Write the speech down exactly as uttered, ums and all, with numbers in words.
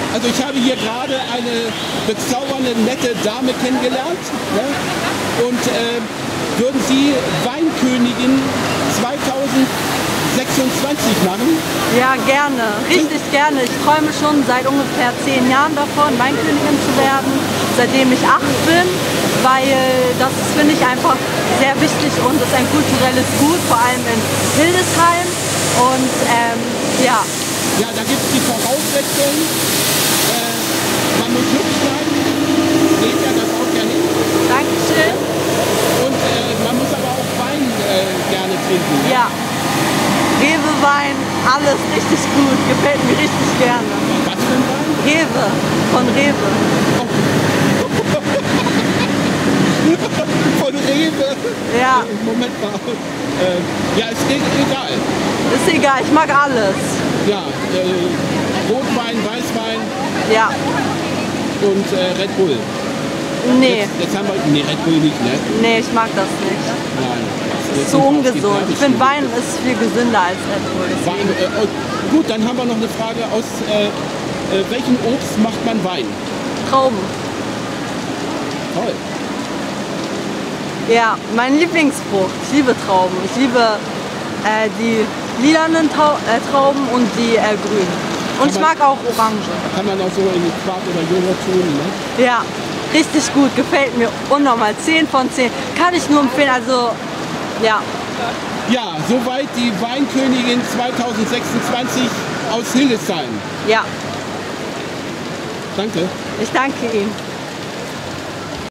Also ich habe hier gerade eine bezaubernde, nette Dame kennengelernt. Ne? Und äh, würden Sie Weinkönigin zweitausendsechsundzwanzig machen? Ja, gerne. Richtig gerne. Ich träume schon seit ungefähr zehn Jahren davon, Weinkönigin zu werden, seitdem ich acht bin, weil das finde ich einfach sehr wichtig und ist ein kulturelles Gut, vor allem in Hildesheim. Und ähm, ja. Ja, da gibt es die Voraussetzung, äh, man muss hübsch sein, seht ja, das haut ja nicht. Dankeschön. Und äh, man muss aber auch Wein äh, gerne trinken. Ne? Ja. Rewe-Wein, alles richtig gut, gefällt mir richtig gerne. Was für ein Wein? Rewe, von Rewe. Oh. Von Rewe? Ja. Moment mal. Äh, ja, ist e egal. Ist egal, ich mag alles. Ja, äh, Rotwein, Weißwein. Ja. Und äh, Red Bull. Nee. Jetzt, jetzt haben wir, nee, Red Bull nicht, ne? Nee, ich mag das nicht. Nein. Das ist so ungesund. Ich finde, Wein ist viel gesünder als Red Bull. Wein, äh, gut, dann haben wir noch eine Frage aus, äh, äh, welchem Obst macht man Wein? Trauben. Toll. Ja, mein Lieblingsfrucht. Ich liebe Trauben. Ich liebe äh, die lilanen Tau äh, Trauben und die äh, grünen. Und ich mag auch Orange. Kann man auch so in Quark oder Joghurt tun, ne? Ja, richtig gut. Gefällt mir unnormal. zehn von zehn. Kann ich nur empfehlen. Also, ja. Ja, soweit die Weinkönigin zweitausendsechsundzwanzig aus Hildesheim. Ja. Danke. Ich danke Ihnen.